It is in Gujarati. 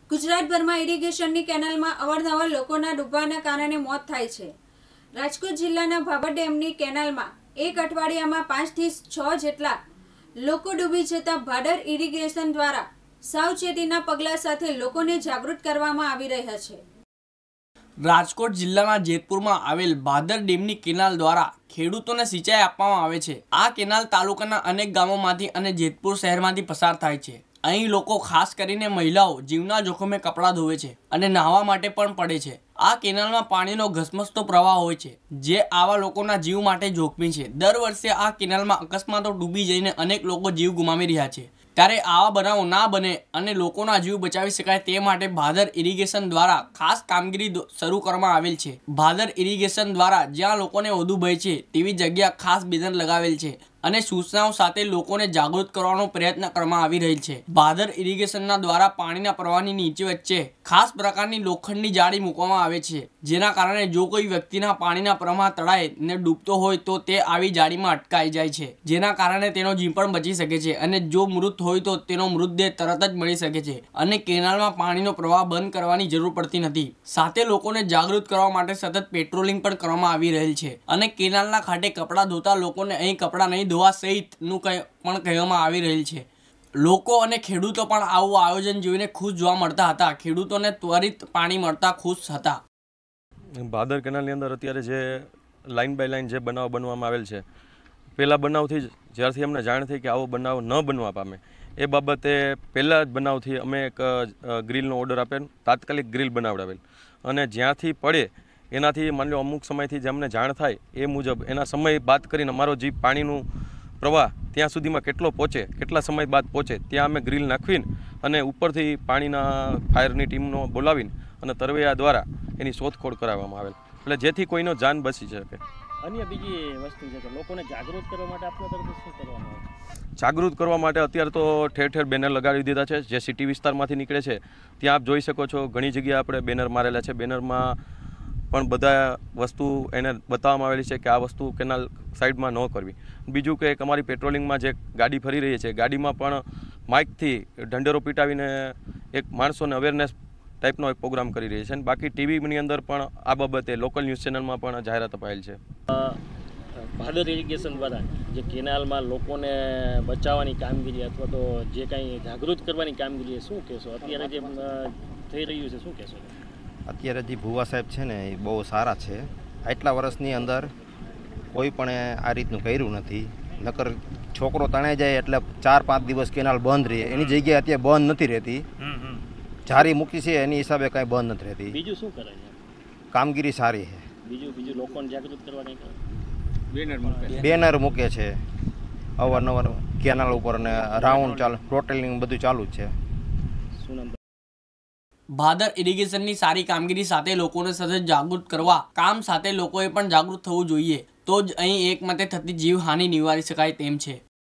ગુજરાતભરમાં ઇરિગેશનની કેનાલમાં અવારનવાર લોકોના ડૂબવાના કારણે મોત થાય છે। રાજકોટ જિલ્લાના ભાભર ડેમની કેનાલમાં એક અઠવાડિયામાં 5 થી 6 જેટલા લોકો ડૂબી જતા ભાદર ઇરિગેશન દ્વારા સાવચેતીના પગલાં સાથે લોકોને જાગૃત કરવામાં આવી રહ્યા છે। રાજકોટ જિલ્લાના જેતપુરમાં આવેલ ભાદર ડેમની કેનાલ દ્વારા ખેડૂતોને સિંચાઈ આપવામાં આવે છે। આ કેનાલ તાલુકાના અનેક ગામોમાંથી અને જેતપુર શહેરમાંથી પસાર થાય છે। અહીં લોકો ખાસ કરીને મહિલાઓ જીવના જોખમે કપડાં ધોવે છે અને નહાવા માટે પણ પડે છે। આ કેનાલમાં પાણીનો ઘસમસતો પ્રવાહ હોય છે, જે આવા લોકોના જીવ માટે જોખમી છે। દર વર્ષે આ કેનાલમાં અકસ્માતો ડૂબી જઈને અનેક લોકો જીવ ગુમાવી રહ્યા છે, ત્યારે આવા બનાવો ના બને અને લોકોના જીવ બચાવી શકાય તે માટે ભાદર ઇરિગેશન દ્વારા ખાસ કામગીરી શરૂ કરવામાં આવેલ છે। ભાદર ઇરિગેશન દ્વારા જ્યાં લોકોને વધુ ભય છે તેવી જગ્યા ખાસ બેનર લગાવેલ છે અને સૂચનાઓ સાથે લોકોને જાગૃત કરવાનો પ્રયત્ન કરવામાં આવી રહેલ છે। ભાદર ઇરિગેશનના દ્વારા પાણીના પ્રવાહની નીચે વચ્ચે ખાસ પ્રકારની લોખંડની જાળી મૂકવામાં આવે છે, જેના કારણે જો કોઈ વ્યક્તિના પાણીના પ્રવાહ તળાય ને ડૂબતો હોય તો તે આવી જાળીમાં અટકાઈ જાય છે, જેના કારણે તેનો જીવ પણ બચી શકે છે અને જો મૃત હોય તો તેનો મૃતદેહ તરત જ મળી શકે છે અને કેનાલમાં પાણીનો પ્રવાહ બંધ કરવાની જરૂર પડતી નથી। સાથે લોકોને જાગૃત કરવા માટે સતત પેટ્રોલિંગ પણ કરવામાં આવી રહેલ છે અને કેનાલના ખાતે કપડાં ધોતા લોકોને અહીં કપડાં નહીં ધોવા સહિતનું પણ કહેવામાં આવી રહેલ છે। લોકો અને ખેડૂતો પણ આવું આયોજન જોઈને ખુશ જોવા મળતા હતા। ખેડૂતોને ત્વરિત પાણી મળતા ખુશ હતા। ભાદર કેનાલની અંદર અત્યારે જે લાઇન બાય લાઇન જે બનાવ બનવામાં આવેલ છે, પહેલા બનાવથી જ જ્યારથી અમને જાણ થઈ કે આવો બનાવ ન બનવા પામે એ બાબતે પહેલા જ બનાવથી અમે એક ગ્રીલનો ઓર્ડર આપેલ, તાત્કાલિક ગ્રીલ બનાવડાવેલ અને જ્યાંથી પડે એનાથી માની લો અમુક સમયથી જે અમને જાણ થાય એ મુજબ એના સમય બાદ કરીને અમારો જે પાણીનું પ્રવાહ ત્યાં સુધીમાં કેટલો પહોંચે, કેટલા સમય બાદ પહોંચે ત્યાં અમે ગ્રીલ નાખવીને અને ઉપરથી પાણીના ફાયરની ટીમનો બોલાવીને અને તરવૈયા દ્વારા એની શોધખોળ કરાવવામાં આવેલ, એટલે જેથી કોઈનો જાન બચી શકે। અન્ય બીજી વસ્તુ છે કે લોકોને જાગૃત કરવા માટે આપણા તરફથી શું કરવામાં આવે? જાગૃત કરવા માટે અત્યારે તો ઠેર ઠેર બેનર લગાવી દીધા છે। જે સિટી વિસ્તારમાંથી નીકળે છે ત્યાં આપ જોઈ શકો છો, ઘણી જગ્યાએ આપણે બેનર મારેલા છે। બેનરમાં પણ બધા વસ્તુ એને બતાવવામાં આવેલી છે કે આ વસ્તુ કેનાલ સાઈડમાં ન કરવી। બીજું કે એક અમારી પેટ્રોલિંગમાં જે ગાડી ફરી રહી છે, ગાડીમાં પણ માઇકથી ઢંઢેરો પીટાવીને એક માણસોને અવેરનેસ ટાઈપનો એક પ્રોગ્રામ કરી રહી છે। બાકી ટીવીની અંદર પણ આ બાબતે લોકલ ન્યૂઝ ચેનલમાં પણ જાહેરાત અપાયેલ છે। ભાદર ઇરિગેશન દ્વારા જે કેનાલમાં લોકોને બચાવવાની કામગીરી અથવા તો જે કંઈ જાગૃત કરવાની કામગીરી શું કહેશો? અત્યારે જે થઈ રહ્યું છે શું કહેશો? અત્યારે જે ભુવા સાહેબ છે ને એ બહુ સારા છે। આટલા વર્ષની અંદર કોઈ પણ આ રીતનું કર્યું નથી। નકર છોકરો તણાઈ જાય એટલે 4-5 દિવસ કેનાલ બંધ રહે, એની જગ્યાએ અત્યારે બંધ નથી રહેતી। જારી મૂકી છે એની હિસાબે કાંઈ બંધ નથી રહેતી। બીજું શું કરે છે? કામગીરી સારી છે। બીજું લોકોને જાગૃત કરવાની બેનર મૂકે છે અવારનવાર કેનાલ ઉપર ને રાઉન્ડ ચાલુ, ટોટલિંગ બધું ચાલુ જ છે। શું નામ? ભાદર ઇરિગેશનની સારી કામગીરી સાથે લોકોને સતત જાગૃત કરવા કામ સાથે લોકોએ પણ જાગૃત થવું જોઈએ, તો જ અહીં એકમતે થતી જીવહાનિ નિવારી શકાય તેમ છે।